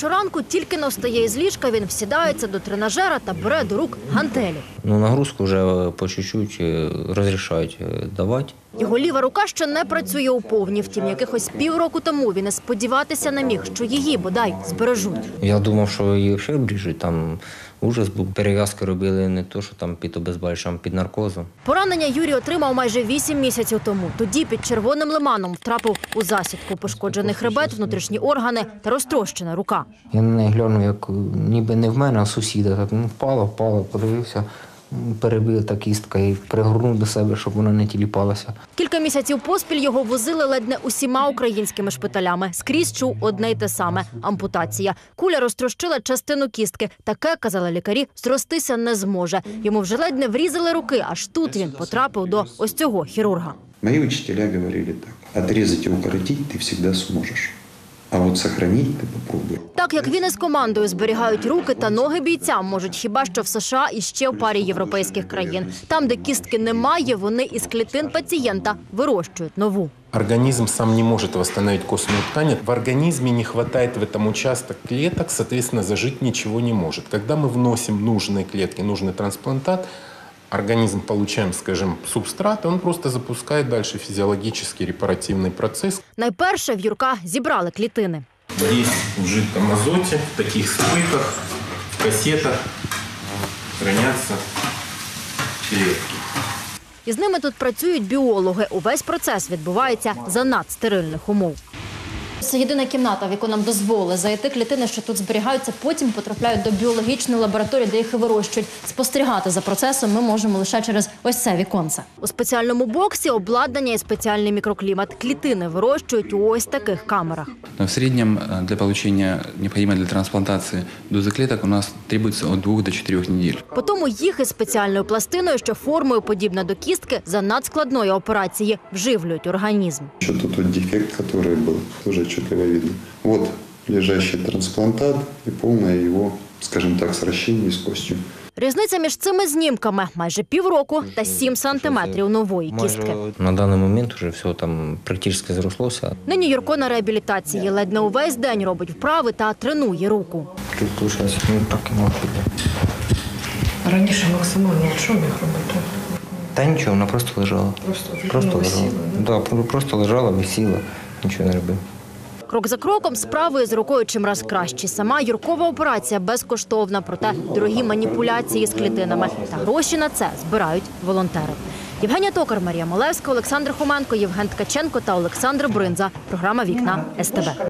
щоранку тільки не встає із ліжка, він всідається до тренажера та бере до рук гантелі. Нагрузку вже по чуть-чуть розрішають давати. Його ліва рука ще не працює у повні. Втім, якихось півроку тому він і сподіватися не міг, що її, бодай, збережуть. Я думав, що її взагалі обріжуть. Там ужас був. Перев'язки робили не то, що там під обезболюючим, під наркозом. Поранення Юрій отримав майже 8 місяців тому. Тоді під Червоним Лиманом втрапив у засідку. Пошкоджений хребет, внутрішні органи та розтрощена рука. Я на неї глянув, як ніби не в мене, а в сусіда. Так впала, подивився. Перебита кістка і пригорнув до себе, щоб вона не тіліпалася. Кілька місяців поспіль його возили ледь не усіма українськими шпиталями. Скрізь чув одне й те саме – ампутація. Куля розтрощила частину кістки. Таке, казали лікарі, зростися не зможе. Йому вже ледь не врізали руки, аж тут він потрапив до ось цього хірурга. Мої вчителя говорили так: отрізати і укоротити ти завжди зможеш. А от сохранити ти попробуй. Так, як він із командою зберігають руки та ноги бійцям, можуть хіба що в США і ще в парі європейських країн. Там, де кістки немає, вони із клітин пацієнта вирощують нову. Организм сам не может восстановить костную ткань. В организме не хватает в этом участок клеток, соответственно, зажить ничего не может. Когда мы вносим нужные клетки, нужный трансплантат, организм получаем, скажем, субстрат, он просто запускает дальше физиологический репаративный процесс. Найперше в Юрка зібрали клітини. Здесь в жидком азоте, в таких стойках, в кассетах хранятся клетки. Із ними тут працюють біологи. Увесь процес відбувається за надстерильних умов. Це єдина кімната, в яку нам дозволили зайти. Клітини, що тут зберігаються, потім потрапляють до біологічної лабораторії, де їх і вирощують. Спостерігати за процесом ми можемо лише через ось це віконце. У спеціальному боксі обладнання і спеціальний мікроклімат. Клітини вирощують у ось таких камерах. В середньому для отримання необхідної для трансплантації дози клеток у нас требується від 2 до 4 неділь. Потім їх із спеціальною пластиною, що формою подібна до кістки, за надскладної операції вживлюють організм. Що тут дефект, який був, теж отчетливо видно. Вот лежащий трансплантат и полное его, скажем так, сращение с костью. Різниця між цими знімками – майже півроку та 7 сантиметрів нової кістки. На даний момент вже все там практично зрослося. Нині Юрко на реабілітації. Ледь не увесь день робить вправи та тренує руку. Тут зараз так і можу. Раніше максимально що міг робити? Та нічого, вона просто лежала. Просто лежала. Да, просто лежала, висіла, нічого не робила. Крок за кроком справою з рукою чимраз кращі. Сама Юркова операція безкоштовна, проте дорогі маніпуляції з клітинами. Та гроші на це збирають волонтери. Євгенія Токар, Марія Малевська, Олександр Хоменко, Євген Ткаченко та Олександр Бринза. Програма «Вікна» СТБ.